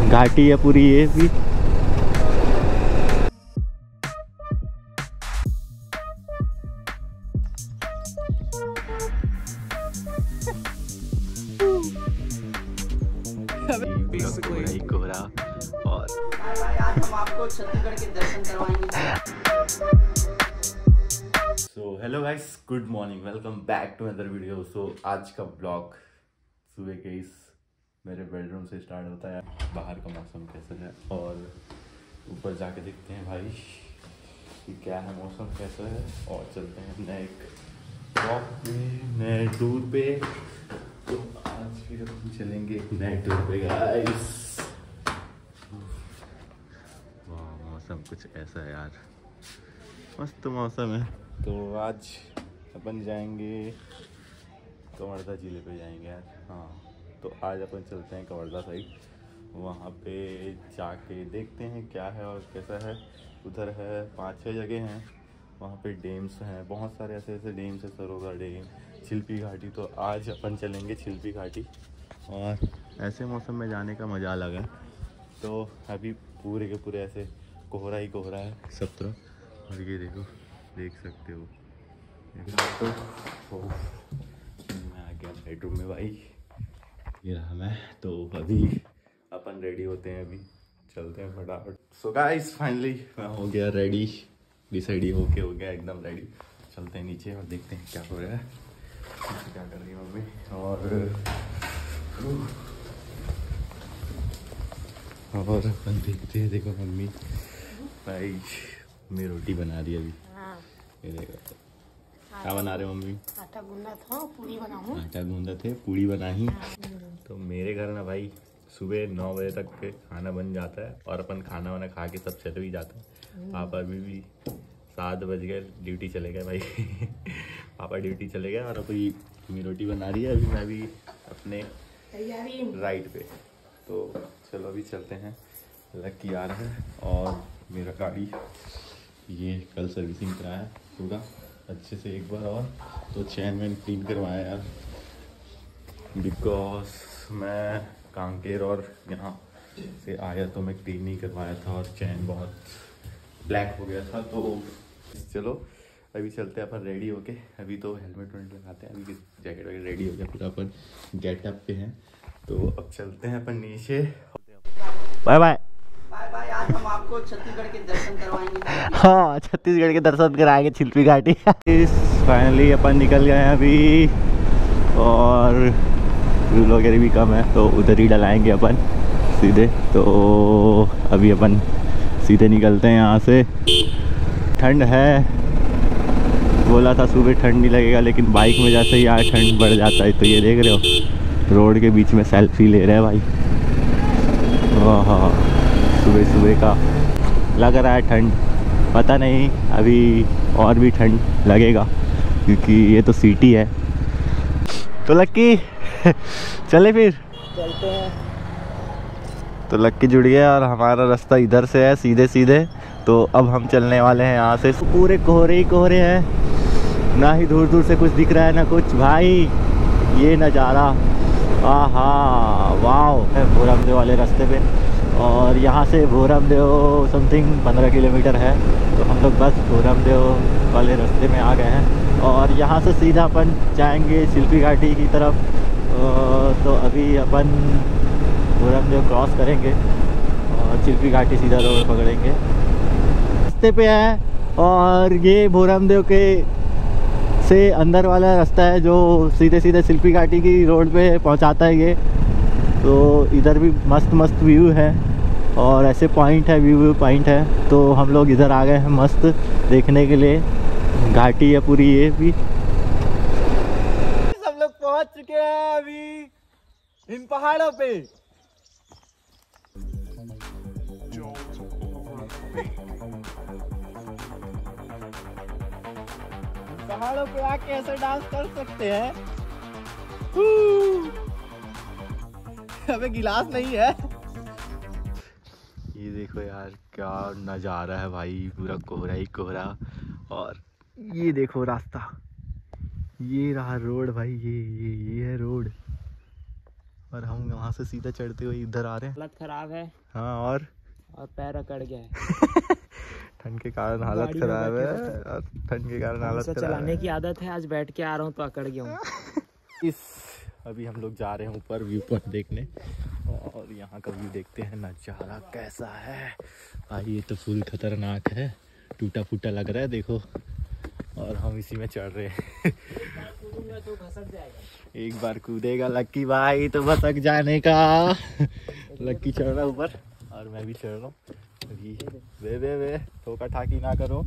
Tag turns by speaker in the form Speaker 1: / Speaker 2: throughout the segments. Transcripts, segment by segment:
Speaker 1: घाटी है पूरी ये भी। कोहरा और
Speaker 2: आज हम आपको छत्तीसगढ़ के दर्शन करवाएंगे।
Speaker 1: So hello guys, good morning, welcome back to another video. So आज का ब्लॉग सुबह के इस मेरे बेडरूम से स्टार्ट होता है। बाहर का मौसम कैसा है और ऊपर जाके देखते हैं भाई कि क्या है, मौसम कैसा है। और चलते हैं अपना एक वॉक पे, नए टूर पे। तो आज फिर हम चलेंगे एक नए टूर पे गाइस। वाह, मौसम कुछ ऐसा है यार, मस्त मौसम है। तो आज अपन जाएंगे कवर्धा जिले पे जाएंगे यार। हाँ, तो आज अपन चलते हैं कवर्धा साइड। वहाँ पे जाके देखते हैं क्या है और कैसा है। उधर है 5-6 जगह हैं, वहाँ पे डैम्स हैं, बहुत सारे ऐसे ऐसे डैम्स है, सरोवर डैम, चिल्पी घाटी। तो आज अपन चलेंगे चिल्पी घाटी और ऐसे मौसम में जाने का मज़ा अलग है। तो अभी पूरे के पूरे ऐसे कोहरा ही कोहरा है सब तरफ। और ये देखो, देख सकते हो। तो मैं आ गया बेडरूम में भाई, ये रहा मैं। तो अभी अपन रेडी होते हैं, अभी चलते हैं फटाफट। सो गाइस, फाइनली मैं हो गया रेडी, डिसाइड हो गया एकदम रेडी। चलते हैं नीचे और देखते हैं क्या हो रहा है, क्या कर रही है मम्मी। और अपन देखते हैं, देखो मम्मी भाई मम्मी रोटी बना रही है अभी। ये देखो क्या बना रहे मम्मी।
Speaker 2: आटा गूंदा था, पूरी बनाऊं।
Speaker 1: आटा गूंदा थे, पूड़ी बनाई। तो मेरे घर ना भाई सुबह 9 बजे तक के खाना बन जाता है और अपन खाना वाना खा के सब चले भी जाते हैं। पापा भी 7 बज गए, ड्यूटी चले गए भाई। पापा ड्यूटी चले गए और अभी मम्मी रोटी बना रही है। अभी मैं भी अपने राइड पे। तो चलो अभी चलते हैं। लकी आ रहा है और मेरा गाड़ी ये कल सर्विसिंग कराया पूरा अच्छे से एक बार, और तो चैन वैन क्लीन करवाया यार, बिकॉज मैं कांकेर और यहाँ से आया तो मैं क्लीन नहीं करवाया था और चैन बहुत ब्लैक हो गया था। तो चलो अभी चलते हैं अपन रेडी होके। अभी तो हेलमेट वेलमेट लगाते हैं, अभी जैकेट वगैरह रेडी हो गया पूरा, अपन गेटअप पे हैं। तो अब चलते हैं अपन नीचे। Bye bye
Speaker 2: bye bye. आज हम आपको छत्तीसगढ़ के दर्शन करवाएंगे।
Speaker 1: हाँ, छत्तीसगढ़ के दर्शन कराएंगे चिल्पी घाटी। फाइनली अपन निकल गए हैं अभी और फ्यूल वगैरह भी कम है तो उधर ही डलाएंगे अपन सीधे। तो अभी अपन सीधे निकलते हैं यहाँ से। ठंड है, बोला था सुबह ठंड नहीं लगेगा, लेकिन बाइक में जैसे ही यार ठंड बढ़ जाता है। तो ये देख रहे हो, रोड के बीच में सेल्फी ले रहे हैं भाई। वाह, सुबह सुबह का लग रहा है ठंड, पता नहीं अभी और भी ठंड लगेगा क्योंकि ये तो सिटी है। तो लक्की चले फिर
Speaker 2: चलते हैं।
Speaker 1: तो लक्की जुड़ गया और हमारा रास्ता इधर से है सीधे सीधे। तो अब हम चलने वाले हैं यहाँ से। पूरे कोहरे ही कोहरे हैं, ना ही दूर दूर से कुछ दिख रहा है ना कुछ भाई। ये नज़ारा, आहा वाओ। भोरमदेव वाले रास्ते पे, और यहाँ से भोरमदेव समथिंग 15 किलोमीटर है। तो हम लोग बस भोरमदेव वाले रास्ते में आ गए हैं और यहाँ से सीधा अपन जाएंगे चिल्पी घाटी की तरफ। तो अभी अपन भोरमदेव क्रॉस करेंगे और चिल्पी घाटी सीधा रोड पकड़ेंगे। रास्ते पे है और ये भोरमदेव के से अंदर वाला रास्ता है जो सीधे सीधे चिल्पी घाटी की रोड पे पहुँचाता है ये। तो इधर भी मस्त मस्त व्यू है और ऐसे पॉइंट है, व्यू पॉइंट है। तो हम लोग इधर आ गए हैं मस्त देखने के लिए। घाटी है पूरी ये भी।
Speaker 2: सब लोग पहुंच चुके हैं अभी इन पहाड़ों पे। पहाड़ों पे आके ऐसे डांस कर सकते हैं। अबे गिलास नहीं है।
Speaker 1: ये देखो यार क्या नज़ारा है भाई, पूरा कोहरा ही कोहरा। और ये देखो रास्ता, ये रहा रोड भाई, ये है रोड। और हम वहाँ से सीधा चढ़ते हुए इधर आ रहे हैं।
Speaker 3: हालत खराब है।
Speaker 1: हाँ और
Speaker 3: पैर अकड़ गया है।
Speaker 1: ठंड के कारण हालत खराब है और ठंड के कारण हालत खराब है।
Speaker 3: चलाने की आदत है, आज बैठ के आ रहा हूँ तो अकड़ गया हूँ।
Speaker 1: अभी हम लोग जा रहे हैं ऊपर व्यू पॉइंट देखने और यहाँ का व्यू देखते हैं नज़ारा कैसा है। भाई ये तो फुल खतरनाक है, टूटा फूटा लग रहा है देखो। और हम इसी में चढ़ रहे हैं।
Speaker 3: तो घसक जाएगा।
Speaker 1: एक बार कूदेगा लक्की भाई तो भसक जाने का। लक्की चढ़ रहा है ऊपर और मैं भी चढ़ रहा हूँ। वे ठोका ठाकी ना करो।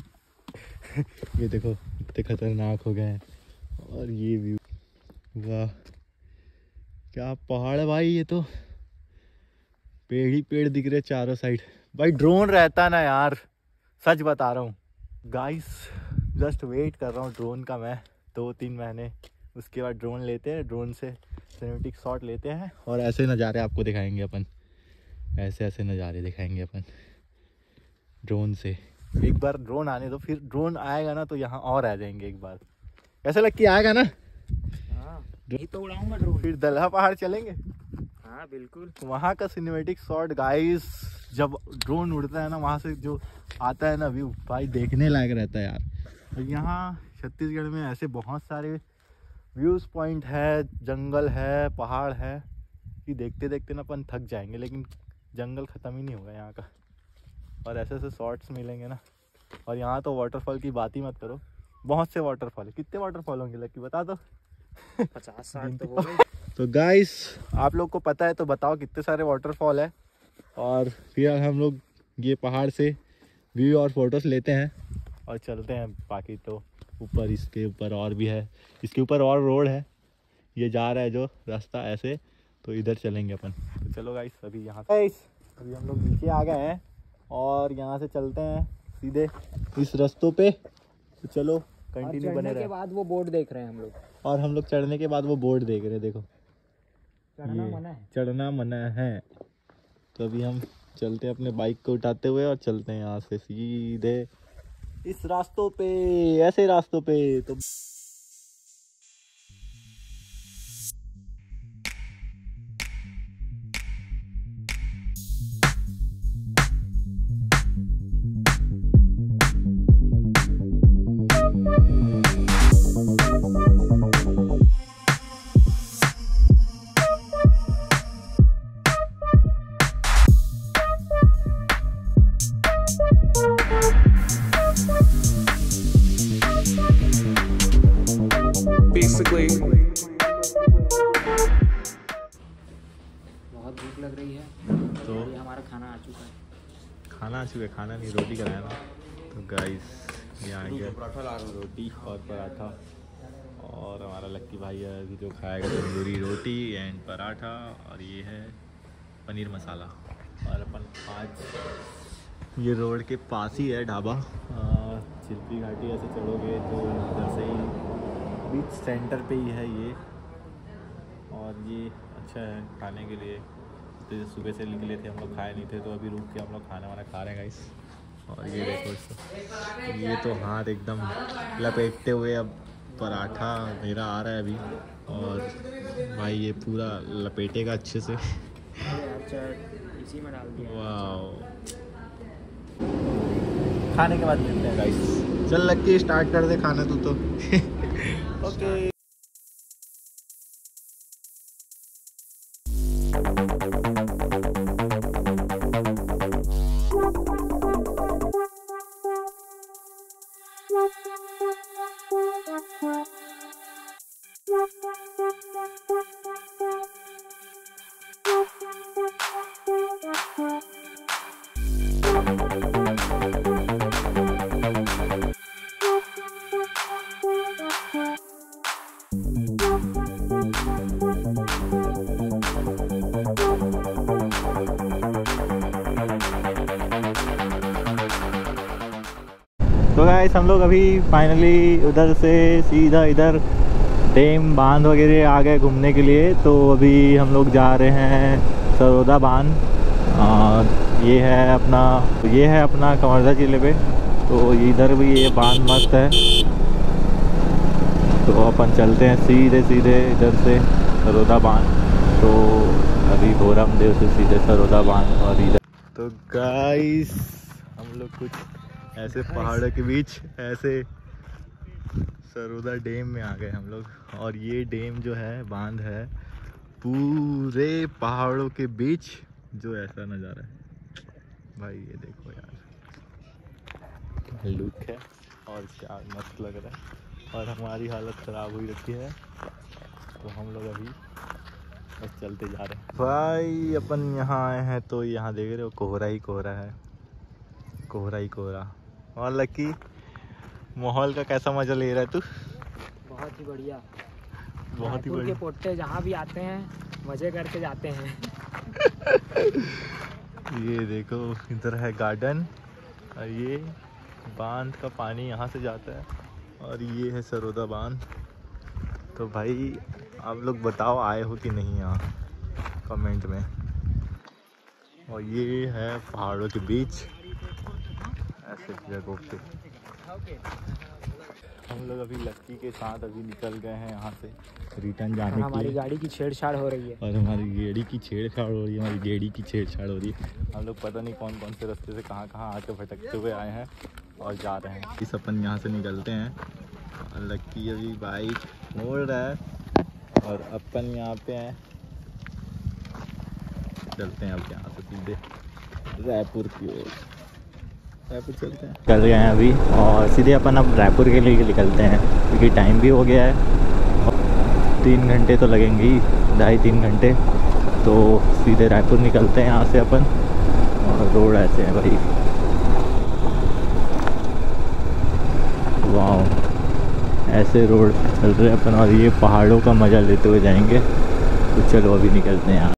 Speaker 1: ये देखो कितने खतरनाक हो गए हैं। और ये व्यू, वाह क्या पहाड़ है भाई। ये तो पेड़ ही पेड़ दिख रहे चारों साइड। भाई ड्रोन रहता ना यार, सच बता रहा हूँ गाइस, जस्ट वेट कर रहा हूँ ड्रोन का मैं 2-3 महीने। उसके बाद ड्रोन लेते हैं, ड्रोन से सिनेमैटिक शॉट लेते हैं और ऐसे नज़ारे आपको दिखाएंगे अपन। ऐसे नज़ारे दिखाएंगे अपन ड्रोन से। एक बार ड्रोन आने दो, फिर ड्रोन आएगा ना तो यहाँ और आ जाएंगे एक बार। ऐसा लग कि आएगा ना,
Speaker 3: हाँ तो उड़ाऊंगा ड्रोन।
Speaker 1: फिर दलहा पहाड़ चलेंगे।
Speaker 3: हाँ बिल्कुल,
Speaker 1: वहाँ का सिनेमैटिक शॉट गाइस, जब ड्रोन उड़ता है ना वहाँ से जो आता है ना व्यू, भाई देखने लायक रहता है यार। और यहाँ छत्तीसगढ़ में ऐसे बहुत सारे व्यूज पॉइंट है, जंगल है, पहाड़ है कि देखते देखते ना अपन थक जाएंगे, लेकिन जंगल ख़त्म ही नहीं होगा यहाँ का। और ऐसे ऐसे शॉट्स मिलेंगे ना। और यहाँ तो वाटरफॉल की बात ही मत करो, बहुत से वाटरफॉल है। कितने वाटरफॉल होंगे लक्की बता दो?
Speaker 3: 50-60 तो हो गए।
Speaker 1: तो गाइस आप लोग को पता है तो बताओ कितने सारे वाटरफॉल है। और फिर हम लोग ये पहाड़ से व्यू और फोटोस लेते हैं और चलते हैं। बाकी तो ऊपर, इसके ऊपर और भी है, इसके ऊपर और रोड है। ये जा रहा है जो रास्ता ऐसे, तो इधर चलेंगे अपन। तो चलो गाइस, अभी यहाँ अभी हम लोग नीचे आ गए हैं और यहाँ से चलते हैं सीधे इस रास्तों पे। तो चलो कंटिन्यू बने रहे।
Speaker 3: के बाद वो बोर्ड देख रहे हैं हम लोग,
Speaker 1: और हम लोग चढ़ने के बाद वो बोर्ड देख रहे हैं। देखो
Speaker 3: चढ़ना मना है।
Speaker 1: चढ़ना मना है। तो अभी हम चलते हैं अपने बाइक को उठाते हुए और चलते हैं यहाँ से सीधे इस रास्तों पे, ऐसे रास्तों पे। तो
Speaker 3: बहुत भूख लग रही है
Speaker 1: तो
Speaker 3: ये हमारा खाना आ चुका है।
Speaker 1: खाना नहीं, रोटी कराया ना। तो गाइस यहाँ गया पराठा ला रहा हूँ, रोटी और पराठा। और हमारा लक्की भाई है अभी जो खाएगा तंदूरी रोटी एंड पराठा। और ये है पनीर मसाला। और अपन आज ये रोड के पास ही है ढाबा, चिल्पी घाटी। ऐसे चढ़ोगे तो इधर से ही बीच सेंटर पे ही है ये। और ये अच्छा है खाने के लिए। तो सुबह से निकले थे हम लोग, खाए नहीं थे, तो अभी रुक के हम लोग खाना वाना खा रहे हैं गाइस। और ये देखो इसको, ये तो हाथ एकदम लपेटते हुए अब पराठा मेरा आ रहा है अभी। और भाई ये पूरा लपेटेगा अच्छे से।
Speaker 3: इसी में डाल दिया।
Speaker 1: वाह, खाने के बाद मिलते हैं गाइस। चल लक्की स्टार्ट कर दे खाना तू तो। ओके। तो गाइस हम लोग अभी फाइनली उधर से सीधा इधर डैम बांध वगैरह आ गए घूमने के लिए। तो अभी हम लोग जा रहे हैं सरोदा बांध। और ये है अपना कवर्धा जिले पे। तो इधर भी ये बांध मस्त है। तो अपन चलते हैं सीधे इधर से सरोदा बांध। तो अभी भोरमदेव से सीधे सरोदा बांध और इधर। तो गाइस हम लोग कुछ ऐसे पहाड़ों के बीच ऐसे सरोदा डैम में आ गए हम लोग। और ये डैम जो है बांध है पूरे पहाड़ों के बीच, जो ऐसा नज़ारा है भाई, ये देखो यार लुक है और क्या मस्त लग रहा है। और हमारी हालत ख़राब हुई रखी है, तो हम लोग अभी बस चलते जा रहे हैं भाई। अपन यहाँ आए हैं तो यहाँ देख रहे हो कोहरा ही कोहरा है, कोहरा ही कोहरा। और लकी माहौल का कैसा मजा ले रहा है तू?
Speaker 3: बहुत ही बढ़िया,
Speaker 1: बहुत ही
Speaker 3: रायपुर के
Speaker 1: बढ़िया।
Speaker 3: पोट्टे जहाँ भी आते हैं मजे करके जाते हैं।
Speaker 1: ये देखो इधर है गार्डन और ये बांध का पानी यहाँ से जाता है और ये है सरोदा बांध। तो भाई आप लोग बताओ आए हो कि नहीं यहाँ कमेंट में। और ये है पहाड़ों के बीच ऐसे जगहों पे। हम लोग अभी लक्की के साथ अभी निकल गए हैं यहाँ से रिटर्न जाने के
Speaker 3: हमारी
Speaker 1: लिए।
Speaker 3: गाड़ी की छेड़छाड़ हो रही है।
Speaker 1: और हमारी गेड़ी की छेड़छाड़ हो रही है, हमारी गेड़ी की छेड़छाड़ हो रही है। हम लोग पता नहीं कौन कौन से रास्ते से कहाँ कहाँ आके भटकते हुए आए हैं और जा रहे हैं। इस अपन यहाँ से निकलते हैं और लक्की अभी बाइक मोड़ रहा है और अपन यहाँ पे हैं। चलते हैं अब यहाँ से सीधे रायपुर की ओर, रायपुर चलते हैं। चल गए हैं अभी और सीधे अपन अब रायपुर के लिए निकलते हैं क्योंकि टाइम भी हो गया है। 3 घंटे तो लगेंगे ही, 2.5-3 घंटे। तो सीधे रायपुर निकलते हैं यहाँ से अपन। और रोड ऐसे है भाई, वाह ऐसे रोड चल रहे हैं अपन और ये पहाड़ों का मज़ा लेते हुए जाएंगे। तो चलो अभी निकलते हैं यहाँ।